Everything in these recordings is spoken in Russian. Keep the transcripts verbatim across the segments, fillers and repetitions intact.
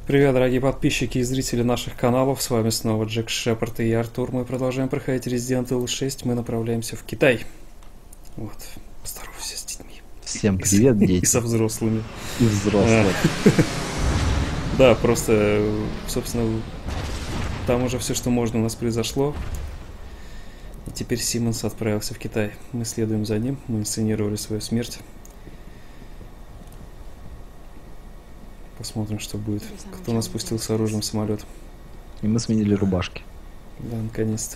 Привет, дорогие подписчики и зрители наших каналов, с вами снова Джек Шепард и я, Артур. Мы продолжаем проходить Resident Evil шесть, мы направляемся в Китай. Вот, поздоровайся с детьми. Всем привет, дети. И со взрослыми. И взрослые. Да, просто, собственно, там уже все, что можно, у нас произошло. И теперь Симмонс отправился в Китай. Мы следуем за ним, мы инсценировали свою смерть. Посмотрим, что будет. Кто нас пустил с оружием в самолет. И мы сменили рубашки. Да, наконец-то.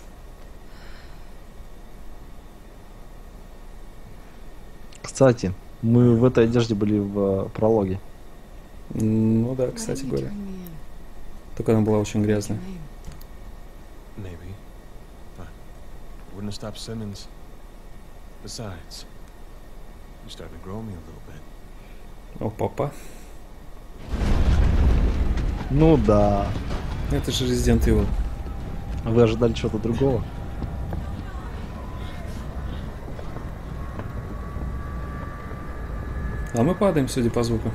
Кстати, мы в этой одежде были в uh, прологе. Ну да, кстати говоря. Только она была очень грязная. О, папа. Ну да. Это же Resident Evil. Вы ожидали чего-то другого? А мы падаем, судя по звуку.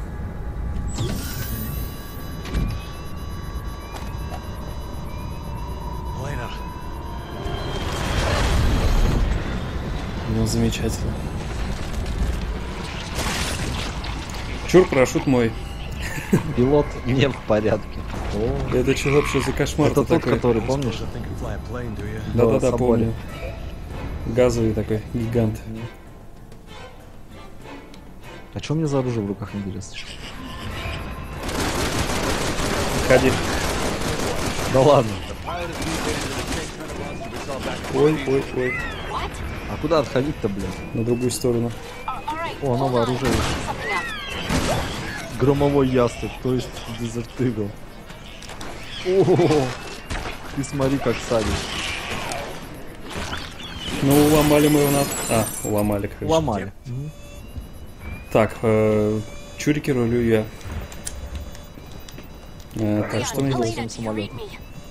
Ну, замечательно. Чур, парашют мой. Пилот не в порядке. О, это что вообще за кошмар? это тот, такой? который, помнишь? Да-да-да, помню. Газовый такой, гигант. А что у меня за оружие в руках, интересно? Ходи. Да ладно. Ой, ой, ой. А куда отходить-то, блин? На другую сторону. О, новое оружие. Громовой ястреб, то есть дезертыгл. О, ты смотри, как садишь. Ну, уломали мы его на... А, уломали, конечно. Ломали. Так, э, чурики рулю я. Э, так, что мне делать с этим самолетом?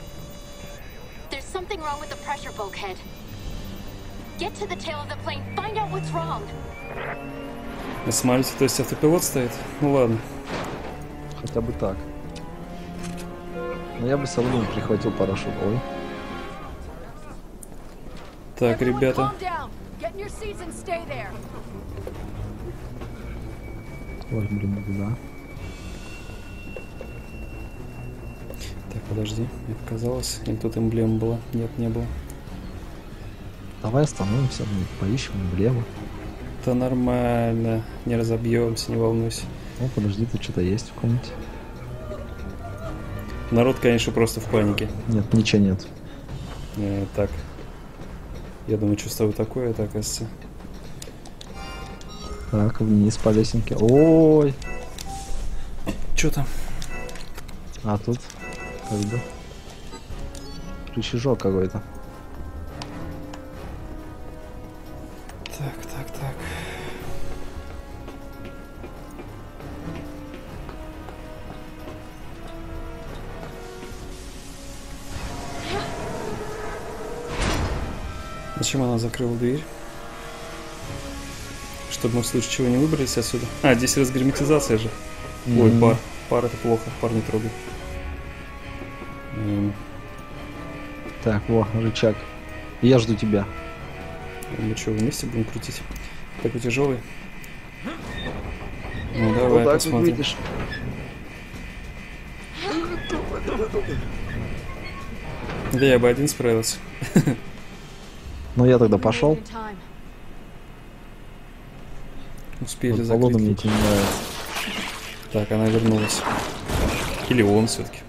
На самолете, то есть автопилот стоит? Ну ладно. Хотя бы так. Но я бы все равно прихватил парашют. Ой. Так, ребята. Ой, блин, да. Так, подожди, мне показалось. Или тут эмблема была? Нет, не было. Давай остановимся, поищем эмблему. Да нормально. Не разобьемся, не волнуйся. О, подожди, тут что-то есть в комнате. Народ, конечно, просто в панике. Нет, ничего нет. Э, так. Я думаю, что с тобой такое, это оказывается. Так, вниз по лесенке. Ой. Что там? А тут как бы рычажок какой-то. Так, так, так. Зачем она закрыла дверь? Чтобы мы в случае чего не выбрались отсюда. А, здесь разгерметизация же. Mm-hmm. Ой, пар. Пар это плохо. Пар не трогай. Mm. Так, во, рычаг. Я жду тебя. Мы что, вместе будем крутить? Такой тяжелый. Ну давай, вот посмотрим. Видишь. Да я бы один справился. Ну я тогда пошел. Успели вот закрыть. Мне это не нравится. Так, она вернулась. Или он все-таки.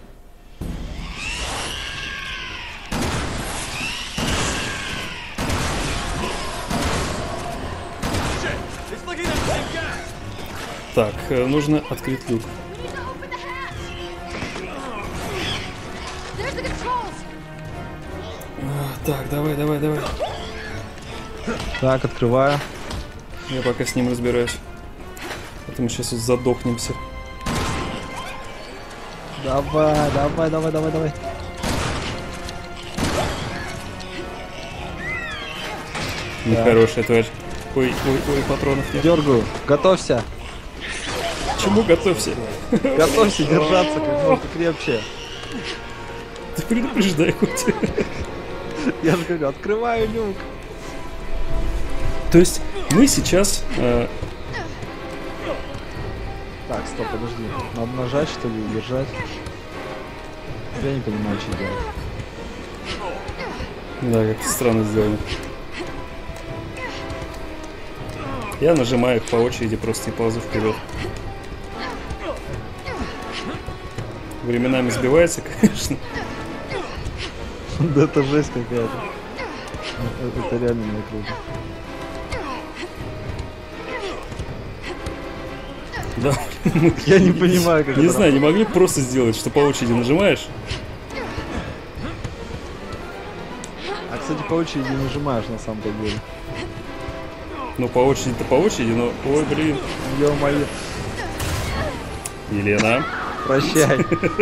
Так, нужно открыть люк. Так, давай, давай, давай. Так, открываю. Я пока с ним разбираюсь. А то мы сейчас вот задохнемся. Давай, давай, давай, давай, давай. Нехорошая тварь. Ой, ой, ой, патронов нет. Дергаю. Готовься. К чему готовься? Готовься держаться как можно крепче. Ты предупреждай хоть. Я же говорю, открываю люк. То есть мы сейчас... э, Так, стоп, подожди. Надо нажать, что ли, и держать? Я не понимаю, что делать. Да, как-то странно сделано. Я нажимаю их по очереди просто и ползу вперед. Временами сбивается, конечно. Да это жесть какая-то. Это, это реально не круто. Да. Я не понимаю, как Не это знаю, не могли бы просто сделать, что по очереди нажимаешь? А, кстати, по очереди не нажимаешь на самом-то деле. Ну, по очереди-то по очереди, но... Ой, блин. Ё-моё. Елена. Прощай.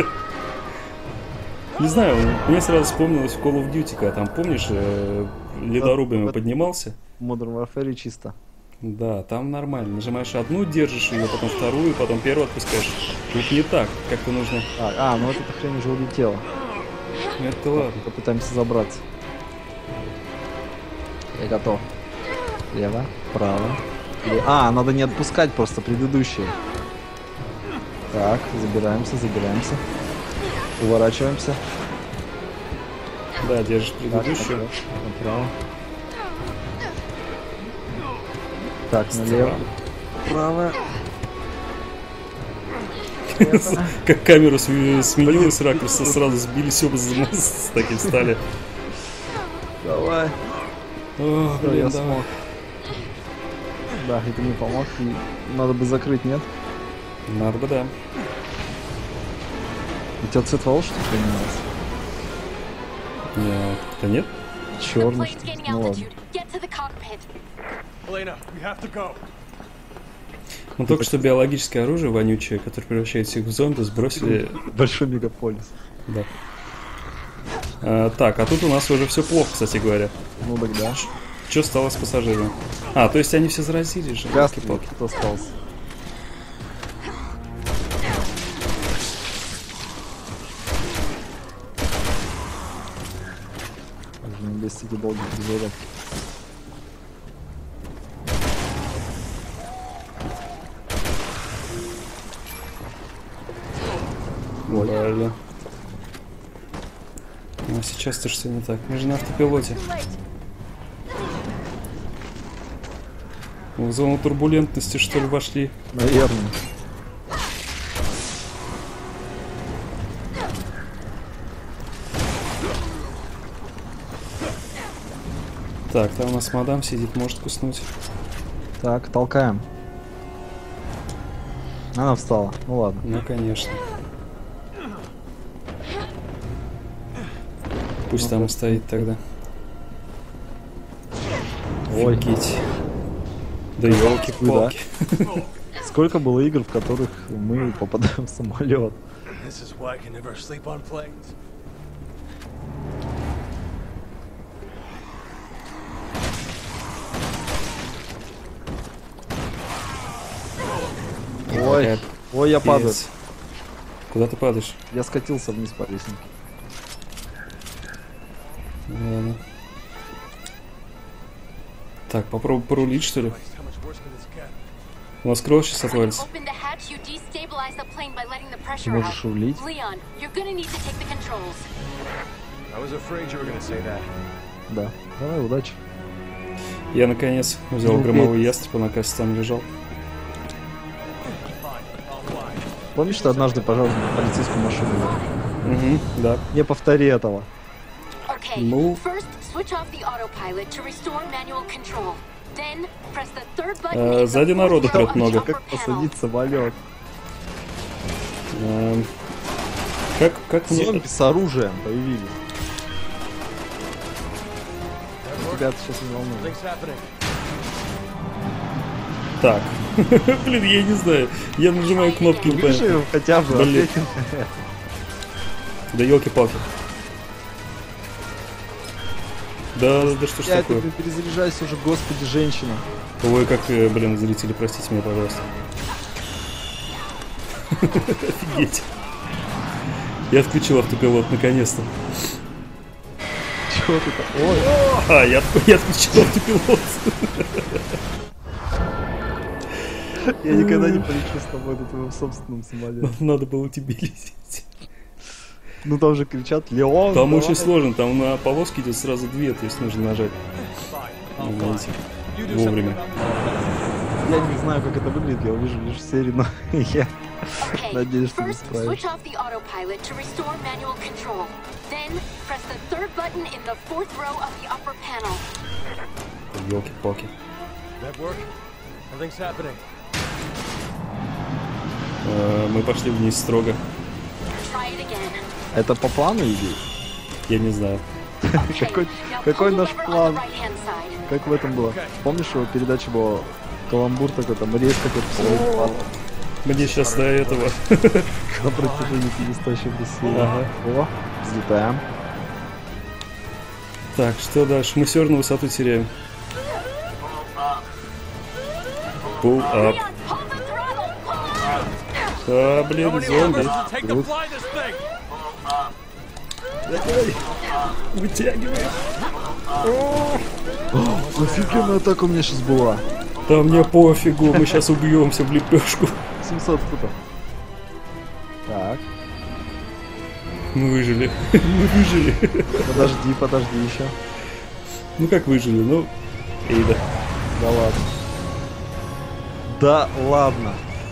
Не знаю, мне сразу вспомнилось в Call of Duty, когда там, помнишь, э, ледорубами поднимался? В Modern Warfare чисто. Да, там нормально. Нажимаешь одну, держишь ее, потом вторую, потом первую отпускаешь. Тут не так, как-то нужно... А, а, ну вот эта хрень уже улетела. Это ладно. Попытаемся забраться. Я готов. Лево, право. Ле- А, надо не отпускать просто предыдущие. Так, забираемся, забираемся. Уворачиваемся. Да, держишь Так, предыдущую. направо, направо. Так, налево. Право. Как камеру сме- сменилась с ракурса, сразу сбились оба с с таким стали. Давай. О, Всё, блин, я давай. смог. Да, и ты мне помог. И надо бы закрыть, нет? Надо бы, да. У тебя цвет волос что-то поменялся? Не, да нет? Черный, что ли? Ну ладно. Elena, we have to go. Ну только что биологическое оружие вонючее, которое превращает всех в зомби, сбросили. Большой мегаполис. Да. А, так, а тут у нас уже все плохо, кстати говоря. Ну тогда. Что стало с пассажирами? А, то есть они все заразились же. Гасли, Ёлки-палки. кто остался? Нужно без таких долгих перезарядки. Ой. Правильно. А сейчас-то что не так? Мы же на автопилоте. В зону турбулентности, что ли, вошли? Наверное. Так, там у нас мадам сидит, может куснуть. Так, толкаем. Она встала. Ну ладно. Ну, конечно. Пусть Ну, там и да. стоит тогда. Ой. Офигеть. Да елки-палки. Сколько было игр, в которых мы попадаем в самолет? This is why I can never sleep on planes. Ой, ой, я падаю. Пиздец. Куда ты падаешь? Я скатился вниз по лестнице. Ладно. Так, попробуй порулить, что ли? How much worse can this get? У нас крыло сейчас отвалится. Open the hatch, you destabilize the plane by letting the Ты pressure можешь out. рулить? Leon, you're gonna need to take the controls. I was afraid you were gonna say that. Да. Давай, удачи. Я, наконец, взял Ну, громовой ястреб, а на кассе там лежал. Помнишь, ты однажды пожалуйста полицейскую машину вел? Угу, да. Не повтори этого. Okay, Move. first switch off the autopilot to restore manual control. Then press the third button Э, in the сзади fourth народу arrow прет on the много. upper Как panel. посадить самолет? Эм, Как, как мне... Зомби с оружием появились. Ребята, сейчас не волнует. Things happening. Так. Блин, я не знаю. Я нажимаю кнопки, не Выживем понимаю. хотя бы. Блин. ответим. Да елки-палки. Да, да, да что ж Я такое? тебе перезаряжаюсь уже, господи, женщина. Ой, как, э, блин, зрители, простите меня, пожалуйста. Офигеть. Я отключил автопилот наконец-то. Чего ты там? Ой, А, я, я отключил автопилот. я никогда не полечу с тобой на твоем собственном самолете. Надо было тебе лететь. Ну там же кричат: Леон! Там давай!» очень сложно, там на полоске идет сразу две, то есть нужно нажать. Знаете, вовремя. Я не знаю, как это выглядит, я увижу лишь серию, но я Okay, надеюсь, что ты first switch справишься. off the autopilot to restore manual control. Then press the third button in the fourth row of the upper panel. Ёлки-палки. That work? Nothing's happening. Э, Мы пошли вниз строго. Try it again. Это по плану идет? Я не знаю. Okay, Какой, now какой pull the наш lever on the план? right-hand side. Как в этом было? Помнишь, его передача была каламбур такой, там рейс какой-то посередине падал Мне сейчас до этого. на протяжении перестающих России. Ага. О, взлетаем. Так, что дальше? Мы все равно высоту теряем. Pull up. Leon, pull the throttle. Pull up. А, блин, зомби. Take to fly this thing. Вытягиваем. Офигенная атака у меня сейчас была. Да мне пофигу, мы сейчас убьемся в лепешку. семьсот футов. Так, Мы выжили. Мы выжили. подожди, подожди еще. Ну как выжили? Ну, Эйда. Да ладно. Да ладно.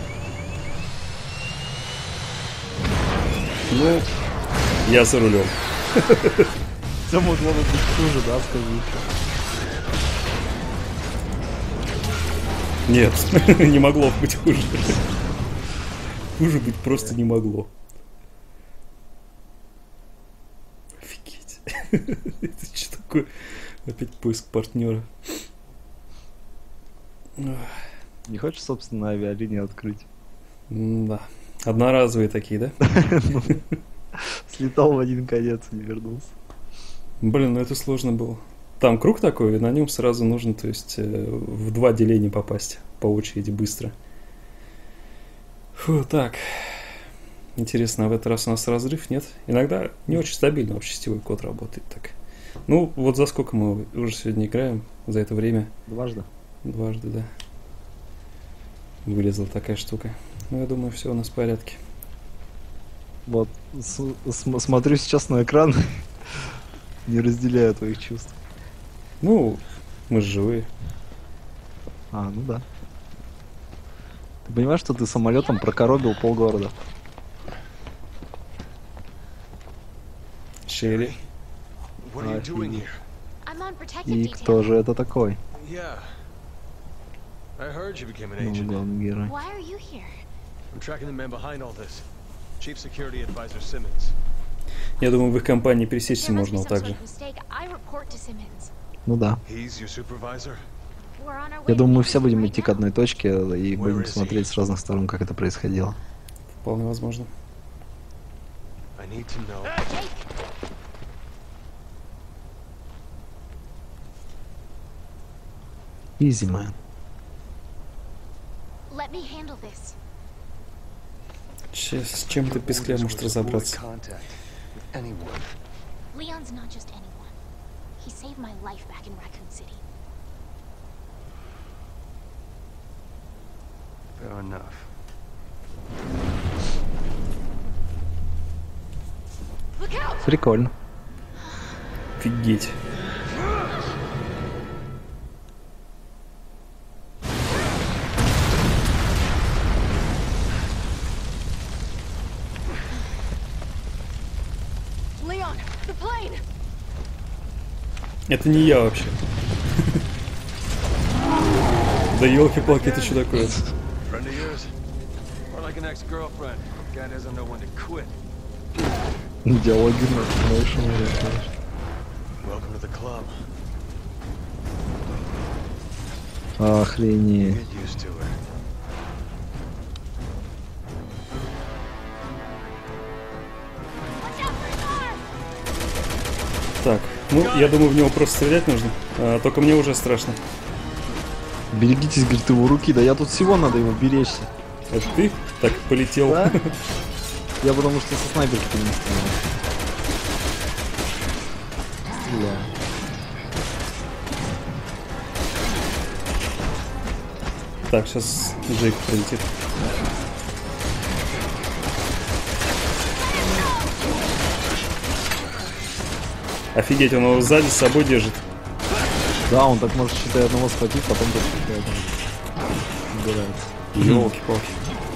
Ну, я за рулем. Все могло бы быть хуже, да, скажи еще. Нет, не могло быть хуже. Хуже быть просто не могло. Офигеть. Это что такое? Опять поиск партнера. Не хочешь, собственно, авиалинии открыть? Да. Одноразовые такие, да? Слетал в один конец и не вернулся. Блин, ну это сложно было. Там круг такой, и на нем сразу нужно, то есть, э, в два деления попасть по очереди быстро. Фу, так. Интересно, а в этот раз у нас разрыв, нет? Иногда не очень стабильно вообще сетевой код работает так. Ну, вот за сколько мы уже сегодня играем? За это время? Дважды. Дважды, да. Вылезла такая штука. Ну, я думаю, все у нас в порядке. Вот, с- см- смотрю сейчас на экран, не разделяю твоих чувств. Ну, мы же живые. А, ну да. Ты понимаешь, что ты самолетом прокоробил полгорода? Шерри. What are you doing here? I'm on protective И detail. кто же это такой? Yeah. I heard you became an Ну, agent. главный герой. Why are you here? I'm tracking the man behind all this. Chief Security Advisor Simmons. Я думаю, в их компании пересечься There must можно be вот some так sort же. of mistake. I report to Simmons. Ну да. He's your supervisor? We're on our way Я to думаю, мы the все будем right идти к now. одной точке и будем is he? смотреть с разных сторон, как это происходило. Вполне возможно. I need to know. Jake, Easy, man. let me handle this. Че- С чем-то пескля может разобраться. Contact with anyone. Leon's not just anyone. He saved my life back in Raccoon City. Fair enough. Look out! Прикольно. Офигеть. Leon, the plane! Это не я вообще. Да елки-палки, это что такое? Friend of yours? Or like an ex-girlfriend? Guy doesn't know when to quit. Диалоги на большом уровне. Welcome to the club. Охренеть. Get used to it. Watch out for his arm! Так, ну, я думаю, в него просто стрелять нужно. А, только мне уже страшно. Берегитесь, говорит, его руки. Да я тут всего надо его беречься. Это ты так полетел? Да? Я потому что со снайперки не стрелял. Стреляю. Так, сейчас Джейк прилетит. Офигеть, он его сзади с собой держит. Да, он так может, считай, одного схватить, потом только убирается. Ёлки-палки.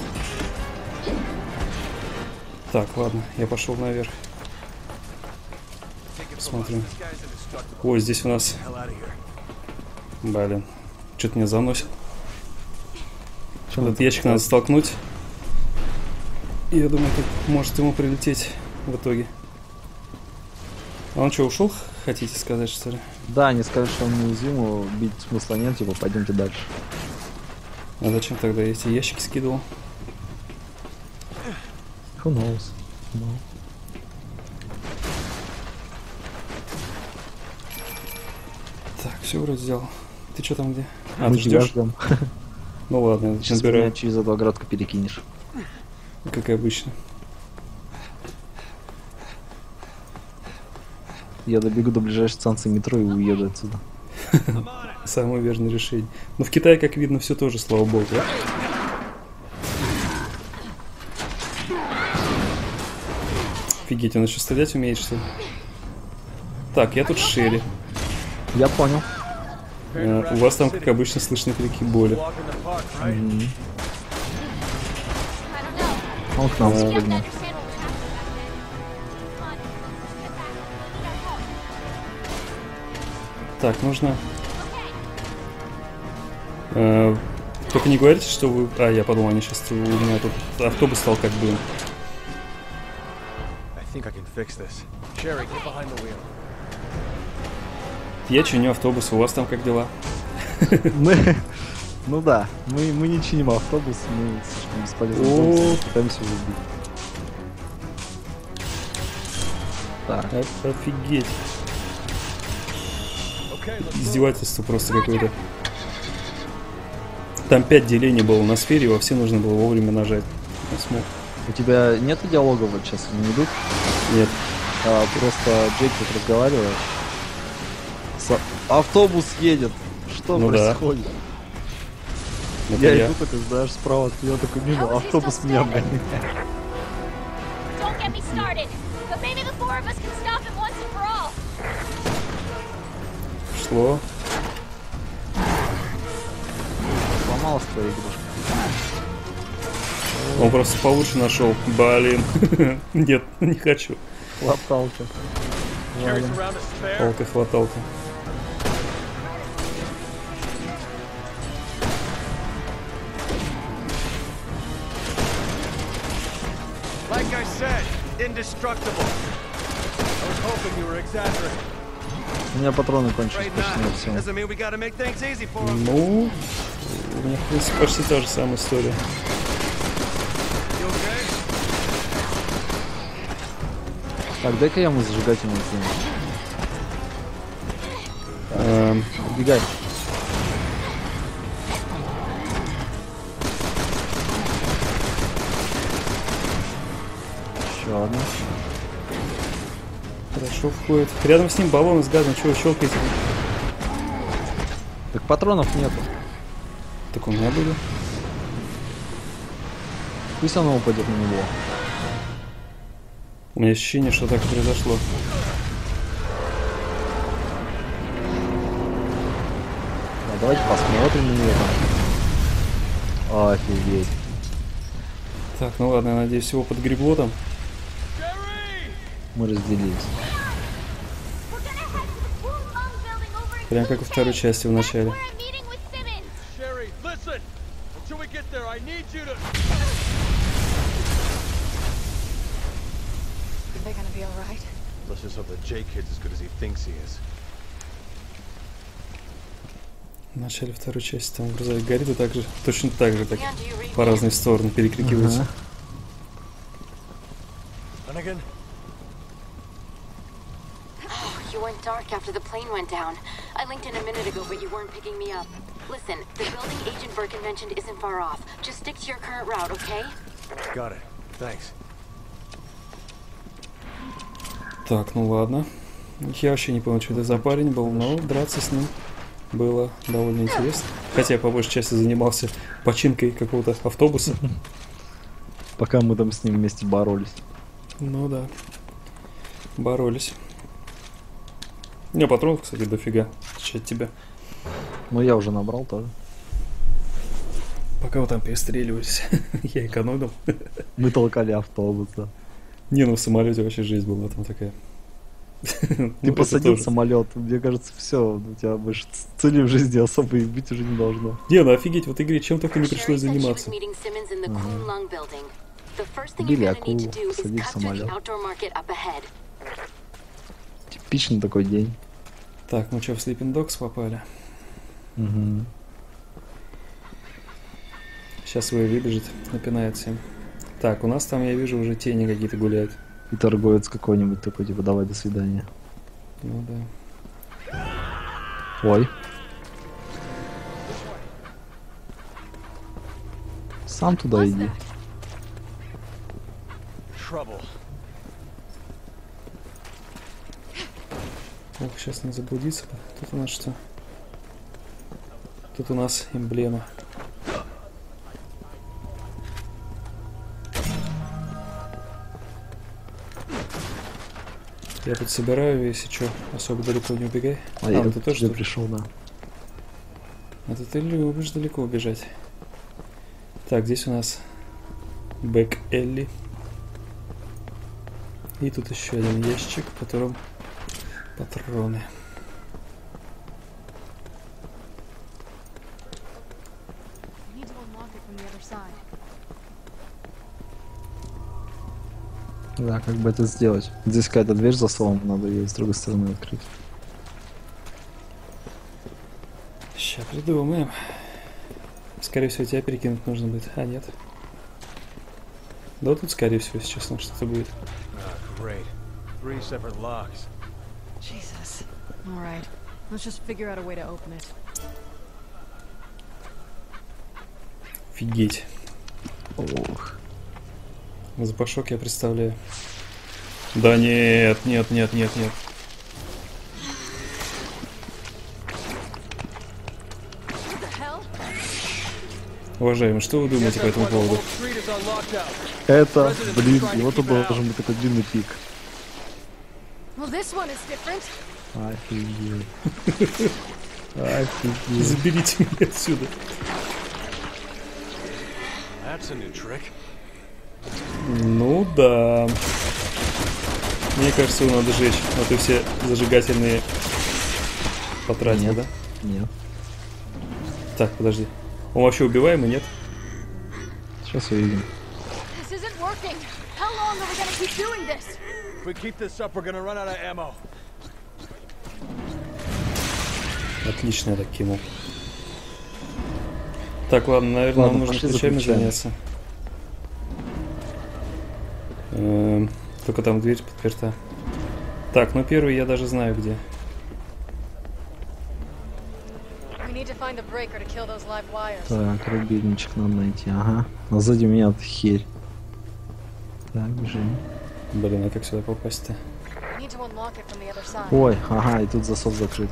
Так, ладно, я пошел наверх. Посмотрим. Ой, здесь у нас... Блин, что-то меня заносит. Этот ящик надо столкнуть. И я думаю, тут может ему прилететь в итоге. А он что, ушел, хотите сказать, что ли? Да, они скажут, что он неуязвим, его бить смысла нет, типа, пойдемте дальше. А зачем тогда я эти ящики скидывал? Who knows? No. Так, все вроде сделал. Ты что там где? А, Мы ты тебя ждешь? ждем. Ну ладно, я Сейчас набираю, меня через эту оградку перекинешь. как и обычно. Я добегу до ближайшей станции метро и уеду отсюда. Самое верное решение. Но в Китае, как видно, все тоже, слава богу. Да? Офигеть, он еще стрелять умеет, что ли? Так, я тут Шерри. Я понял. Э, у вас там, как обычно, слышны крики боли. Мгм. I don't know. Он к нам Э, You have to спрыгнул. understand what was happening back then. Come on, let's get back. Get back home. Так, нужно... Э, только не говорите, что вы... А, я подумал, они сейчас... У меня тут автобус стал как бы... I think I can fix this. Sherry, get behind the wheel. Я чиню автобус, у вас там как дела? Мы... Ну да, мы, мы не чиним автобус, мы слишком бесполезны. О. Пытаемся- Пытаемся его убить. Так, О- Офигеть. Okay, let's move. Издевательство просто какое-то. Там пять делений было на сфере, во все нужно было вовремя нажать. Я смог. у тебя нет диалогов вот сейчас, не идут? Нет. А, просто Джейк тут разговаривает. Со- Автобус едет. Что Ну да. происходит? Это Я я. иду такой, знаешь, справа от меня такой мимо, How is he автобус still меня standing? гоняет. Don't get me started. But maybe the four of us can stop him once and for all. Шло. Сломалась твоя игрушка. Он просто получше нашел. Блин. Нет, не хочу. Хваталка. Sherry's around to spare. Палка-хваталка. Like I said, indestructible. I was hoping you were exaggerating. У меня патроны кончились Afraid почти на not. все. Doesn't mean we gotta make things easy for him. Ну, у меня, в принципе, почти та же самая история. You okay? Так, дай-ка я ему зажигательную кину. Эм, Убегай. Еще одна. Хорошо входит. Рядом с ним баллон с газом. Чего вы щелкаете? Так патронов нету. Так у меня были. Пусть оно упадет на него. У меня ощущение, что так и произошло. Да, давайте посмотрим на нее там. Офигеть. Так, ну ладно, я надеюсь, его подгребло там. Sherry! Мы разделились. We're gonna head to the Wulong building over in Прям как во второй Tuesday. части в начале. We're meeting with Simmons. Sherry, listen! Until we get there, I need you to... Are they gonna be all right? Let's just hope that Jake kid's as good as he thinks he is. В начале второй части там грузовик горит и так же, точно так же, так Leon, do you read по me? разные стороны перекрикиваются. Ага. Hunnigan? Oh, you went dark after the plane went down. I linked in a minute ago, but you weren't picking me up. Listen, the building Agent Birkin mentioned isn't far off. Just stick to your current route, okay? Got it. Thanks. Так, ну ладно. Я вообще не понял, что это за парень был, но драться с ним было довольно интересно. Хотя я по большей части занимался починкой какого-то автобуса. Пока мы там с ним вместе боролись. Ну да. Боролись. Не, патронов, кстати, дофига. От тебя. Ну я уже набрал тоже. Пока вы там перестреливались, я экономил. Мы толкали автобус, да. Не, ну в самолете вообще жизнь была там такая. Ты посадил самолет, мне кажется, все, у тебя больше цели в жизни особо и быть уже не должно. Не, ну офигеть, в этой игре чем только не пришлось заниматься. Били акулу, посадили самолет. Типичный такой день. Так, ну что, в Sleeping Dogs попали? Угу. Сейчас вы выбежит, напинает всем. Так, у нас там, я вижу, уже тени какие-то гуляют. И торговец какой-нибудь такой, типа, давай, до свидания. Ну да. Ой. Сам туда иди. Ох, сейчас не заблудиться. Тут у нас что? Тут у нас эмблема. Я тут собираю, если что, особо далеко не убегай. А, а я ты тоже что пришел, да. Это ты любишь далеко убежать. Так, здесь у нас Бэк Элли. И тут еще один ящик, в котором патроны. Да, как бы это сделать? Здесь какая-то дверь за столом, надо ее с другой стороны открыть. Сейчас придумаем. Скорее всего, тебя перекинуть нужно будет. А, нет. Да тут, скорее всего, если честно, что-то будет. Офигеть. Ох. Запашок я представляю. Да нет, нет, нет, нет, нет. Уважаемый, что вы думаете по этому поводу? Это, блин, его тут должен быть такой длинный пик. Офигеть. Офигеть. Заберите меня отсюда. Ну да. Мне кажется, его надо сжечь. А то все зажигательные потратил, Нет. да? Нет. Так, подожди. Он вообще убиваемый, нет? Сейчас увидим. Отлично, я так кинул. Так, ладно, наверное, Ладно, нам нужно пошли за ключами ключами. заняться. Эм, только там дверь подперта. Так, ну первый я даже знаю где. Так, рубильничек надо найти, ага. А сзади у меня херь. Так, бежим. Блин, а как сюда попасть-то? Ой, ага, и тут засов закрыт.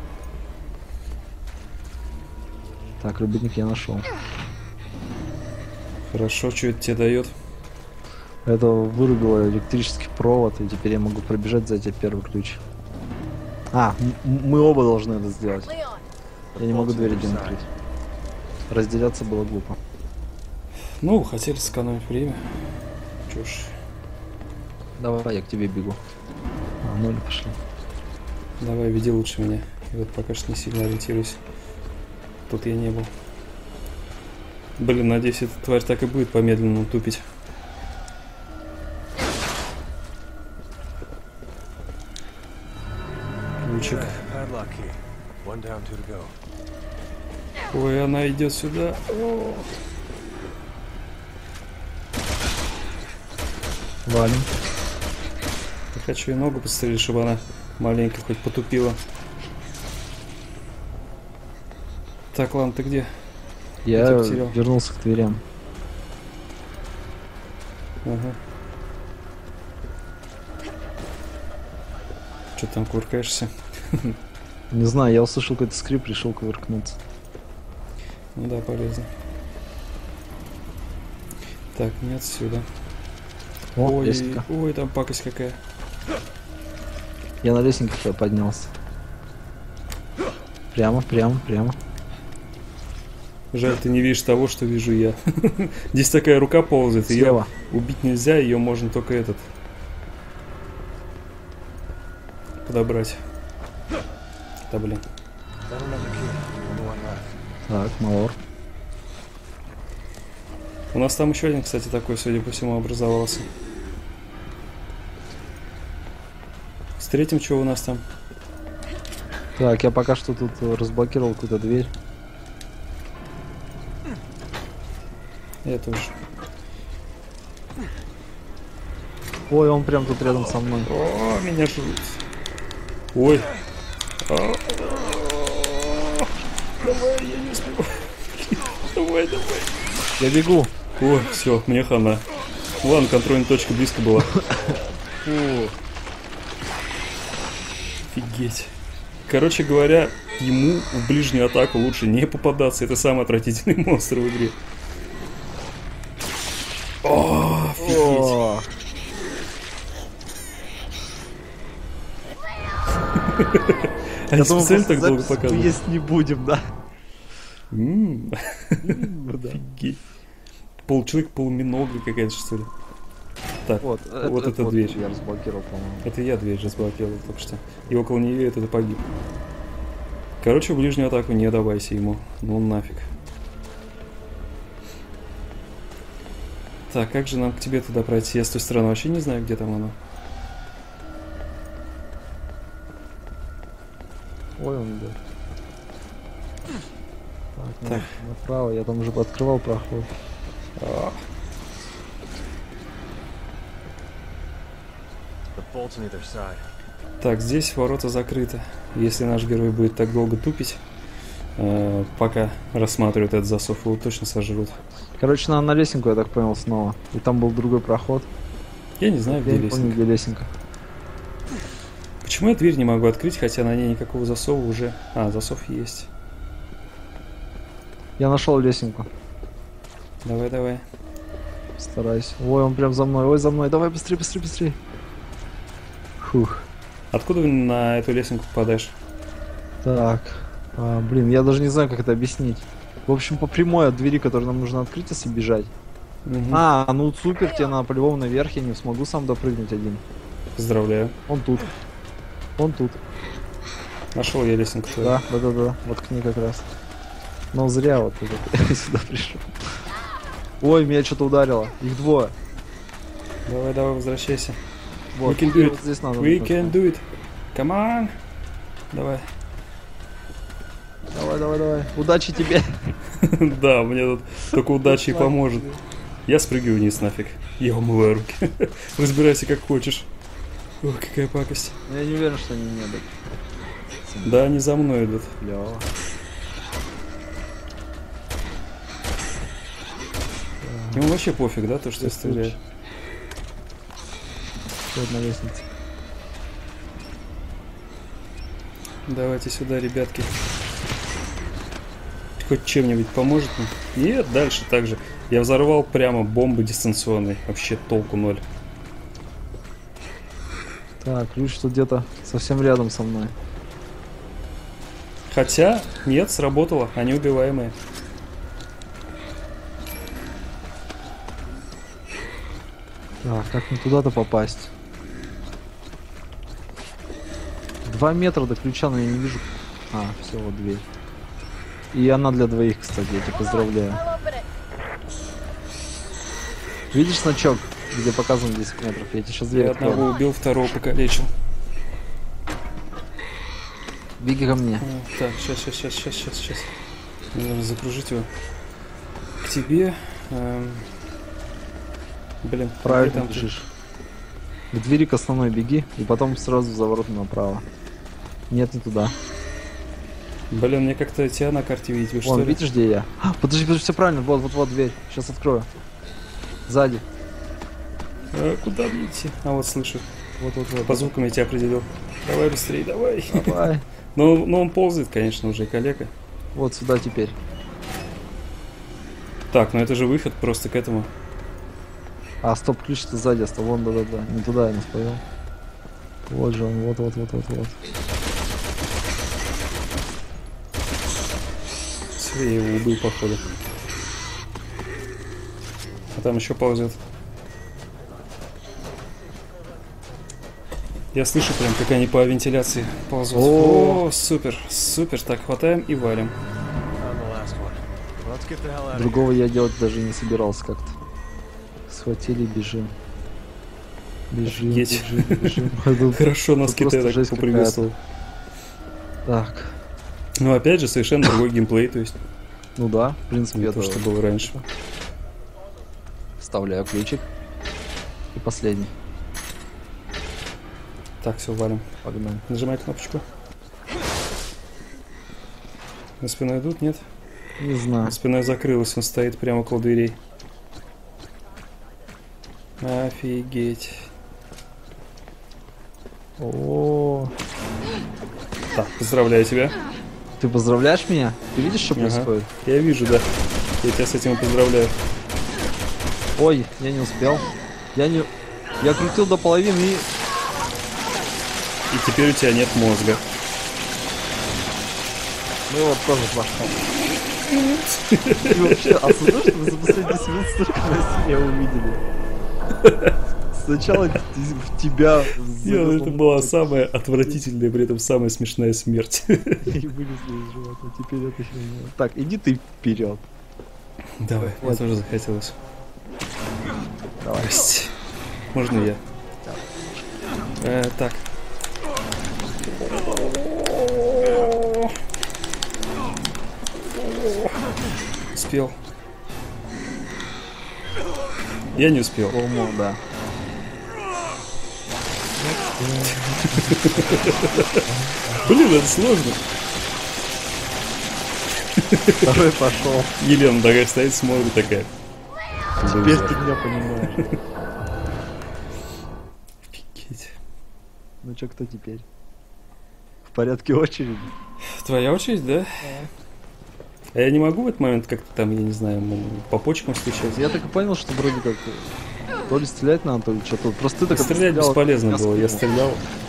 Так, рубильник я нашел. Хорошо, что это тебе дает? Это вырубило электрический провод, и теперь я могу пробежать, взять тебе первый ключ. А, мы оба должны это сделать. Я не могу дверь один открыть. Разделяться было глупо. Ну, хотели сэкономить время. Чушь. Давай, я к тебе бегу. А, ноль пошли. Давай, веди лучше меня. Я вот пока что не сильно ориентируюсь. Тут я не был. Блин, надеюсь, эта тварь так и будет по-медленному тупить. Ключик. Ой, она идет сюда. О. Валим. Я хочу ей ногу подстрелить, чтобы она маленько хоть потупила. Так, ладно, ты где? Я тебя потерял. вернулся к дверям. Ага. Что там кувыркаешься? Не знаю, я услышал какой-то скрип, решил кувыркнуться. Ну да, полезно. Так, не отсюда. О, ой, лестница. ой, там пакость какая. Я на лестнице поднялся. Прямо, прямо, прямо. Жаль, ты не видишь того, что вижу я. Здесь такая рука ползает, ее Слева. убить нельзя, ее можно только этот подобрать. Да блин. Так, Маор. У нас там еще один, кстати, такой, судя по всему, образовался. С третьим что у нас там? Так, я пока что тут разблокировал какую-то дверь. Я тоже. Ой, он прям тут рядом со мной. О, меня жрут. Ой. А. Давай, я не успеваю. Давай, давай. Я бегу. О, все, мне хана. Ладно, контрольная точка близко была. О, Офигеть. Короче говоря, ему в ближнюю атаку лучше не попадаться. Это самый отвратительный монстр в игре. О, офигеть. о. Они специально так долго запись мы показывают. есть не будем, да? М, Да. Офигеть. Получеловек, полуминога какая-то, что ли. Так, Вот, вот эта дверь. Я разблокировал, по-моему. Это я дверь разблокировал только что. И около нее этот погиб. Короче, в ближнюю атаку не давайся ему. Ну нафиг. Так, как же нам к тебе туда пройти? Я с той стороны вообще не знаю, где там оно. Ой, он идет. Так, Так. на- направо, я там уже открывал проход. А, The bolt's on either side. Так, здесь ворота закрыты. Если наш герой будет так долго тупить, э, пока рассматривает этот засов, его точно сожрут. Короче, надо на лесенку, я так понял, снова. И там был другой проход. Я не знаю, Я где не помню, лестница. где лесенка. Почему я дверь не могу открыть, хотя на ней никакого засова уже... А, засов есть. Я нашел лесенку. Давай, давай. Старайся. Ой, он прям за мной. Ой, за мной. Давай быстрее, быстрее, быстрее. Фух. Откуда на эту лесенку попадаешь? Так. А, блин, я даже не знаю, как это объяснить. В общем, по прямой от двери, которую нам нужно открыть, если бежать. Мгм. А, ну супер, тебе надо по-любому наверх, я не смогу сам допрыгнуть один. Поздравляю. Он тут. Он тут. Нашел я лесенку твою. Да, да, да, да. Вот к ней как раз. Но зря вот это сюда пришел. Ой, меня что-то ударило. Их двое. Давай, давай, возвращайся. Вот, We can do it. вот здесь надо. We вот can так. do it. Come on. Давай. Давай, давай, давай. Удачи тебе. Да, мне тут только удача и поможет. Я спрыгиваю вниз нафиг. Я умываю руки. Разбирайся как хочешь. Ой, какая пакость. Я не уверен, что они не дадут. Да, они за мной идут. Клево. Ему вообще пофиг, да, то, что я стреляю. Вот на лестнице. Давайте сюда, ребятки. Хоть чем-нибудь поможет мне? Нет, дальше так же. Я взорвал прямо бомбы дистанционной. Вообще толку ноль. Так, ключ тут где-то совсем рядом со мной. Хотя, нет, сработало. Они убиваемые. Так, как мне туда-то попасть? Два метра до ключа, но я не вижу. А, все, вот дверь. И она для двоих, кстати, я тебя поздравляю. Видишь значок, где показано десять метров? Я тебе сейчас дверь Я открою. одного убил, второго покалечил. Беги ко мне. А, Так, сейчас, сейчас, сейчас, сейчас, сейчас, сейчас. Мне нужно закружить его. К тебе. эм, Блин, где Правильно там ты? бежишь. К двери к основной беги, и потом сразу за ворота направо. Нет, не туда. Блин, мне как-то тебя на карте видеть, вы что Вон, ли? видишь, где я? А, подожди, подожди, все правильно. Вот, вот, вот дверь. Сейчас открою. Сзади. А, куда мне идти? А вот слышу. Вот, вот, вот. По звукам я тебя определил. Давай быстрее, давай. Давай. Ну, ну он ползает, конечно, уже коллега. Вот сюда теперь. Так, ну это же выход просто к этому. А, стоп, ключ-то сзади остался. Вон, да-да-да. Не туда я нас повел. Вот же он, вот, вот, вот, вот, вот. Все, я его убил, походу. А там еще ползет. Я слышу прям, как они по вентиляции ползут. О. О, супер, супер. Так, хватаем и валим. On the last one. Let's get the hell out of here. Другого я делать даже не собирался как-то. Схватили, бежим. Бежим, Офигеть. бежим, бежим. Это Хорошо, нас это просто Китай жесть так поприветствовал. Так, Ну, опять же, совершенно другой геймплей, то есть ну да, в принципе, не это то, что было раньше. вставляю ключик. И последний. Так, все, валим. Погнали. Нажимай кнопочку. На спиной идут, нет? Не знаю. На спиной закрылась, он стоит прямо около дверей. Офигеть. О, Так, поздравляю тебя. ты поздравляешь меня? Ты видишь, что Ага. происходит? Я вижу, да. Я тебя с этим и поздравляю. Ой, я не успел. Я не... Я крутил до половины и... И теперь у тебя нет мозга. Ну вот тоже пошел. Ты вообще осознаешь, что вы за последние семь столько насилия увидели? Сначала в тебя... Не, ну это была самая отвратительная, при этом самая смешная смерть. И вылезли из живота. Теперь это херня. Так, иди ты вперед. Давай, мне Вот. тоже захотелось. Давай. Прости. Можно я? Э, так. Успел. Я не успел. Полмо, да. Блин, это сложно. Второй пошел. Елена такая стоит, смотрит такая. Теперь ты меня понимаешь. Офигеть. Ну чё, кто теперь? В порядке очереди? Твоя очередь, да? А я не могу в этот момент как-то там, я не знаю, м, по почкам стучать? Я так и понял, что вроде как э, то ли стрелять надо, то ли что-то. Просто ты так Стрелять отстрелял, бесполезно я было, я скинул. стрелял.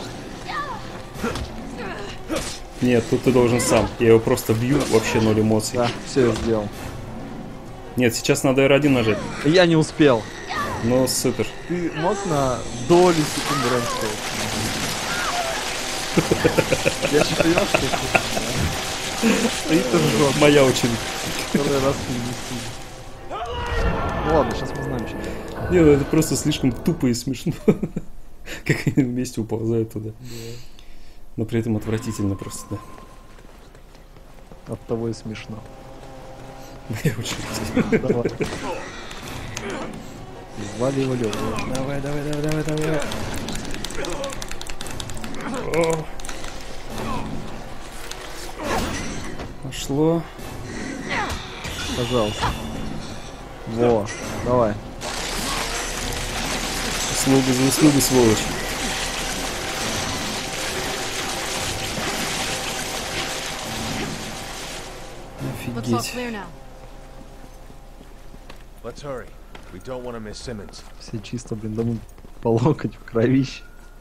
Нет, тут ты должен сам. Я его просто бью, вообще ноль эмоций. Да, все я сделал. Нет, сейчас надо эр один нажать. Я не успел. Ну, супер. Ты мог на долю секунды раньше сказать? Я же понимал, что это... Стоит и ржет. Моя очередь. Второй раз не Ну ладно, сейчас мы знаем, что. Не, ну это просто слишком тупо и смешно. Как они вместе уползают туда. Но при этом отвратительно просто, да. От того и смешно. Моя очередь. Давай. Звали его Лёва. Давай, давай, давай, давай, давай. О. Пошло. Пожалуйста. Во, давай. Услуга за услугу, сволочь. Looks all Офигеть. clear now. Let's hurry. We don't want to miss Simmons. Все чисто, блин, да мы по локоть в кровище.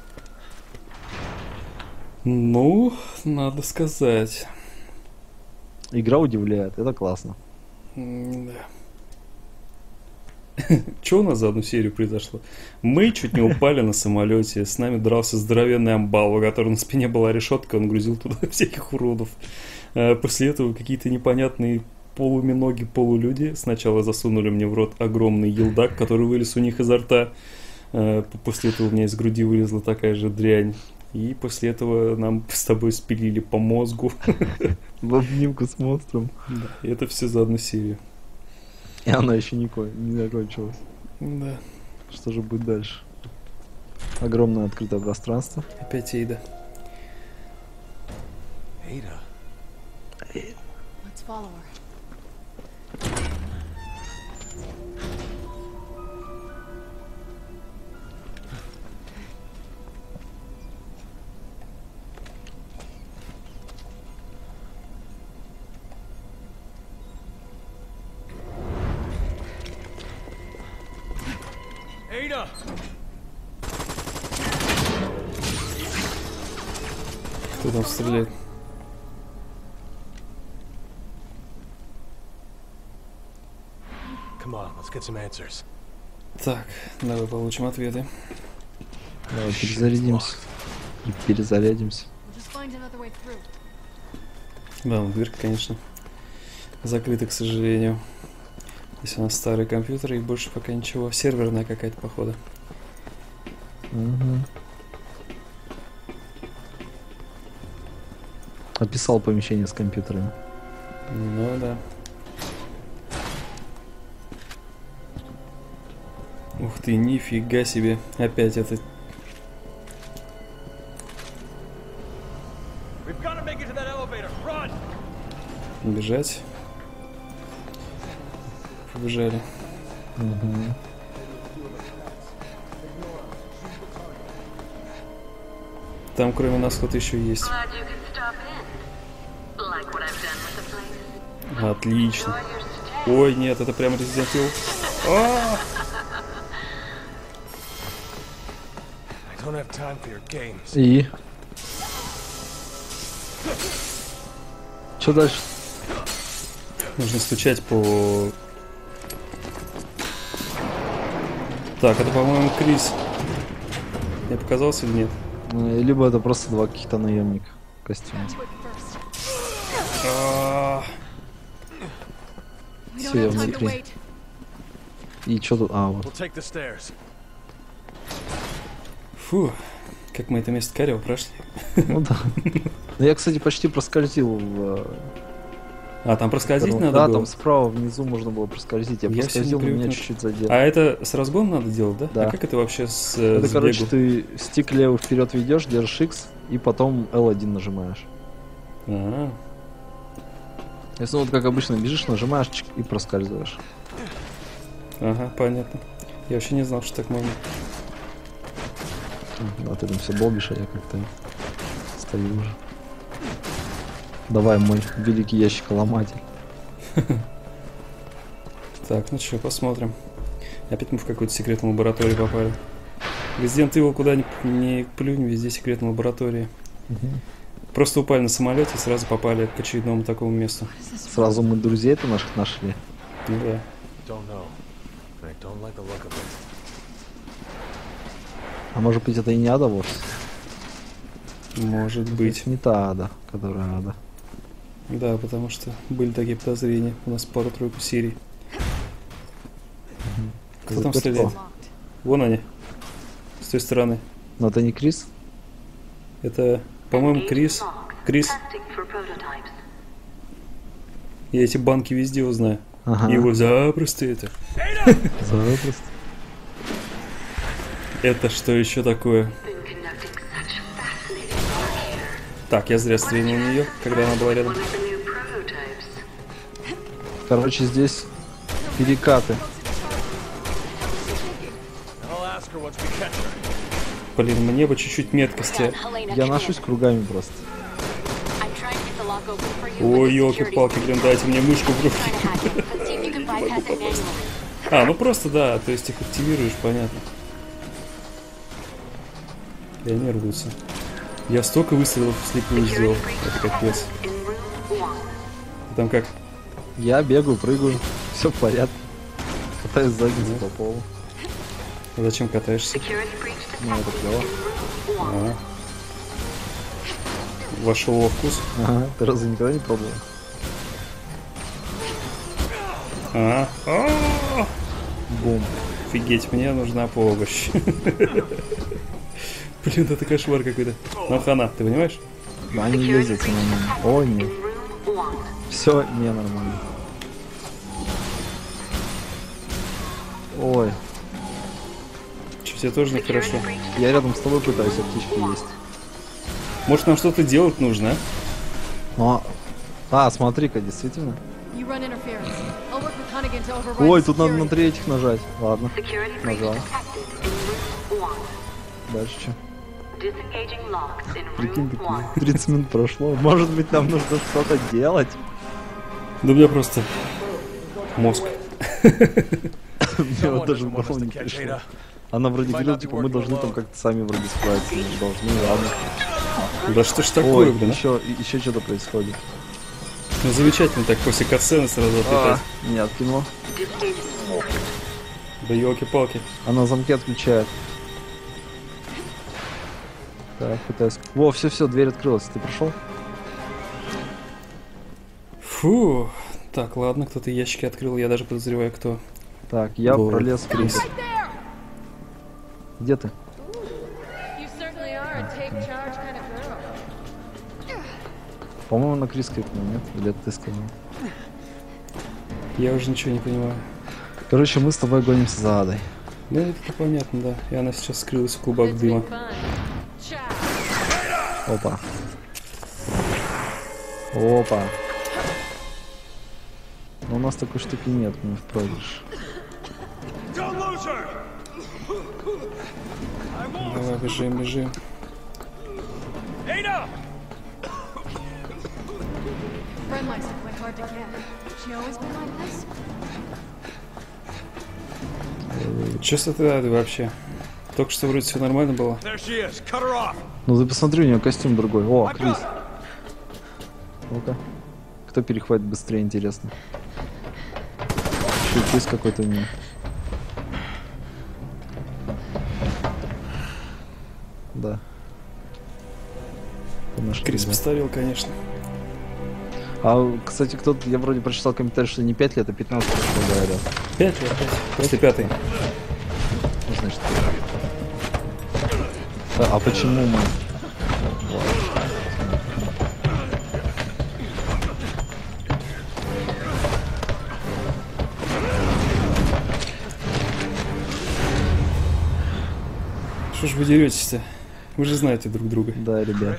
Ну, надо сказать. Игра удивляет, это классно. М, Да. Что у нас за одну серию произошло? Мы чуть не упали на самолете, с нами дрался здоровенный амбал, у которого на спине была решетка, он грузил туда всяких уродов. А после этого какие-то непонятные полуминоги, полулюди сначала засунули мне в рот огромный елдак, который вылез у них изо рта. А после этого у меня из груди вылезла такая же дрянь. И после этого нам с тобой спилили по мозгу. В обнимку с монстром. Да, и это все за одну серию. И она еще не, ко- не закончилась. Да. Что же будет дальше? Огромное открытое пространство. Опять Эйда. Ada. Let's follow her. Ada! Кто там стреляет? Come on, let's get some answers. Так, давай получим ответы. Давай перезарядимся. И перезарядимся. We'll just find another way through. Да, ну, дверка, конечно, закрыта, к сожалению. Здесь у нас старый компьютер и больше пока ничего. Серверная какая-то, походу. Угу. Описал помещение с компьютерами. Ну да. Ух ты, нифига себе. Опять это... We've got to make it to that elevator. Run! Бежать. Побежали. Угу. Там кроме нас кто-то еще есть. Glad you can stop in. Like what I've done with the place. Отлично. Enjoy your stay. Ой, нет, это прям Resident Evil. А! I don't have time for your games. И? Что дальше? Нужно стучать по... Так, это, по-моему, Крис. Мне показалось или нет? Ну, либо это просто два каких-то наемника в костюме. To it first. А, We Всё, don't я have time to внутри. wait. И что тут? А, вот. We'll take the stairs. Фу, как мы это место Карио прошли. Ну да. Ну, я, кстати, почти проскользил в... А, там проскользить э, надо Да, было? там справа внизу можно было проскользить. Я, Я проскользил, но всё не меня привык. чуть-чуть задел. А это с разгоном надо делать, да? Да. А как это вообще с, э, Это, с короче, бегу? ты стик левый вперед ведешь, держишь X, и потом эл один нажимаешь. А, Если вот как обычно бежишь, нажимаешь чик, и проскальзываешь. ага, понятно. Я вообще не знал, что так можно. А ты там все долбишь, а я как-то стою уже. Давай, мой великий ящиколоматель. Так, ну что, посмотрим. Опять мы в какую-то секретную лабораторию попали. Resident Evil куда ни, ни плюнь, везде секретные лаборатории. Просто упали на самолете и сразу попали к очередному такому месту. Сразу мы друзей-то наших нашли. Ну да. Don't know. But I don't like the look of it. А может быть это и не Ада вовсе? Может быть. Это не та Ада, которая Ада. Да, потому что были такие подозрения. У нас пару-тройку серий. Кто там Заперто. стреляет? Locked. Вон они. С той стороны. Но это не Крис? Это, по-моему, Крис. Крис. Testing for prototypes. Я эти банки везде узнаю. Ага. Его запросто это. Запросто. Это что еще такое? Been conducting such fascinating work here. Так, я зря стрельнул в нее, когда она была рядом. One of the new prototypes. Короче, здесь перекаты. I'll ask her once we catch her. Блин, мне бы чуть-чуть меткости. Helena, come Я in. ношусь кругами просто. I'm trying to get the lock open for you, but Ой, the елки-палки, security блин, дайте мне мышку в руки. trying to hack it. Let's see if you can bypass it manually. А, ну просто да, то есть их активируешь, понятно. И они рвутся. Я столько выстрелов вслепую сделал. Это капец. In room one. Ты там как? Я бегаю, прыгаю, все в порядке. Катаюсь задницей по полу. Зачем катаешься? Security breach Ну, это detected клево. in room one. А. Вошел во вкус. Ага, ты разве никогда не пробовал? А, а, Бум. офигеть, мне нужна помощь. Блин, это кошмар какой-то. Ну, хана, ты понимаешь? Да, они ездят на нем. О, нет. In room one. Все ненормально. Ой, Че, тебе тоже нехорошо? я рядом с тобой пытаюсь, а птички есть. Может, нам что-то делать нужно, а? Но А, смотри-ка, действительно. You run interference. I'll work with Hunnigan to override Ой, the тут надо на security. третьих нажать. Ладно. Security breach Нажал. detected in room one. Дальше что? Disengaging locks in Прикинь, room one. такие тридцать минут прошло. Может быть, нам нужно что-то делать? Да у меня просто мозг. Мне вот даже в голову не пришло. Она вроде говорила, типа, мы должны там как-то сами вроде справиться. Не должны, ладно. Да что ж такое, Ой, блин? еще, еще что-то происходит. Ну, замечательно так после катсцены сразу отлетать. А, не откинула. Да елки-палки. Она замки отключает. Так, пытаюсь... Во, все-все, дверь открылась. Ты пришел? Фу. Так, ладно, кто-то ящики открыл, я даже подозреваю, кто. Так, я Вот. пролез в крипер. Где ты? You certainly are a take charge kind of girl. По-моему, на Крис крикнул, нет? Или это ты сказал? Я уже ничего не понимаю. Короче, мы с тобой гонимся за Адой. Ну, это понятно, да. И она сейчас скрылась в клубах It's дыма. been fun. Ciao. Опа. Опа. Но у нас такой штуки нет, мы в проигрыш. Don't lose her! I won't! Давай, бежим, бежим. Ada! Friend likes to play hard to get. She always been like this? Че с этой Адой вообще? Только что вроде все нормально было. There she is. Cut her off. Ну ты посмотри, у нее костюм другой. О, Крис. Ну-ка. Кто перехватит быстрее, интересно. Еще и Крис какой-то у нее. Да. Нашли, Крис да. постарел, конечно. А, кстати, кто-то, я вроде прочитал комментарий, что не пять лет, а пятнадцать лет, говорят. Пять лет, пять. После пятой. Ну, значит, а, а почему мы? Что ж вы деретесь-то? Вы же знаете друг друга. Да, ребят.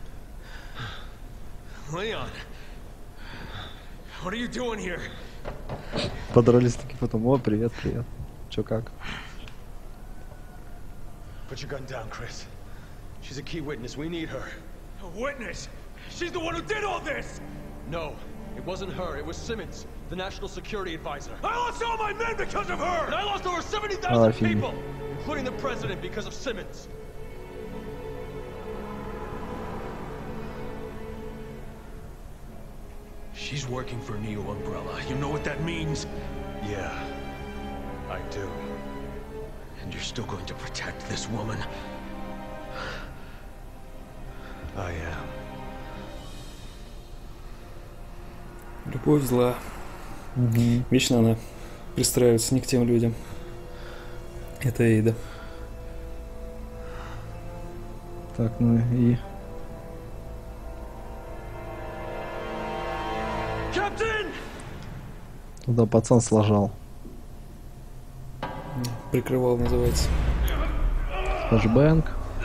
Leon. What are you doing here? Подрались таки потом. О, привет, привет. Чё как? Put your gun down, Chris. She's a key witness. We need her. A witness? She's the one who did all this! No, it wasn't her. It was Simmons, the national security advisor. I lost all my men because of her! And I lost over seventy thousand Офигеть. people, including the president, because of Simmons. She's working for Neo Umbrella. You know what that means? Yeah, I do. And you're still going to protect this woman? I am. Любовь зла. Вечно она пристраивается не к тем людям. Это Эйда. Так, ну и... Captain! Туда пацан сложал. Прикрывал, называется. Флэшбэнк.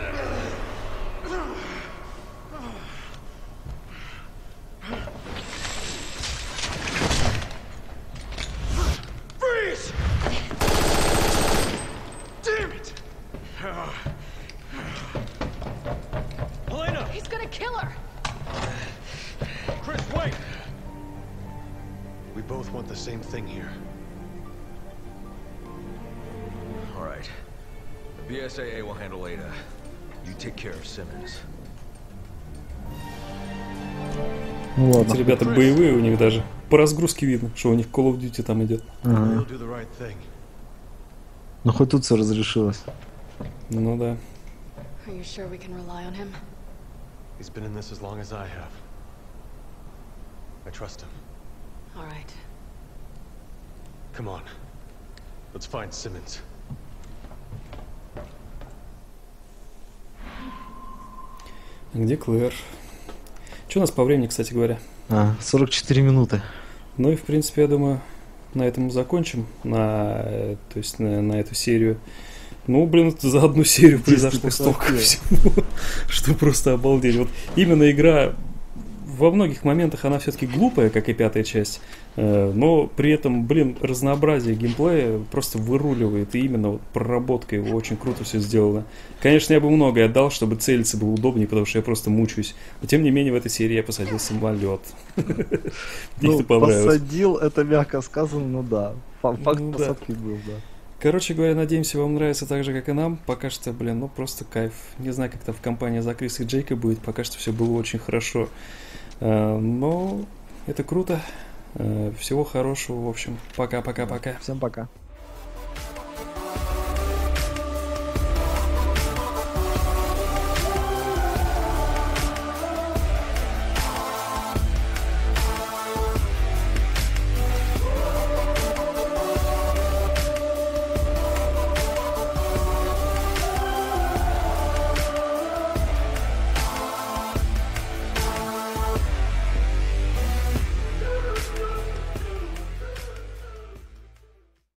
Freeze! Damn it! Helena! He's gonna kill her! Chris, wait! We both want the same thing here. All right. The B S A A will handle Ada. You take care of Simmons. Ну ладно. Эти ребята боевые, у них даже по разгрузке видно, что у них Call of Duty там идет. Ага. We'll do the right thing. Ну хоть тут все разрешилось. Ну да. Are you sure we can rely on him? He's been in this as long as I have. I trust him. All right. Come on. Let's find Simmons. Где Клэр? Что у нас по времени, кстати говоря? А, сорок четыре минуты. Ну и в принципе, я думаю, на этом закончим. На, э, то есть на, на эту серию. Ну, блин, за одну серию произошло столько всего, что просто обалдеть. Вот именно игра во многих моментах она все-таки глупая, как и пятая часть, э, но при этом, блин, разнообразие геймплея просто выруливает, и именно вот проработка его очень круто все сделала. Конечно, я бы многое отдал, чтобы целиться было удобнее, потому что я просто мучаюсь. Но тем не менее, в этой серии я посадил самолет. Ну, посадил, это мягко сказано, ну да. Факт посадки был, да. Короче говоря, надеемся, вам нравится так же, как и нам. Пока что, блин, ну просто кайф. Не знаю, как-то в компании за Криса и Джейка будет. Пока что все было очень хорошо. Но это круто. Всего хорошего, в общем. Пока-пока-пока. Всем пока.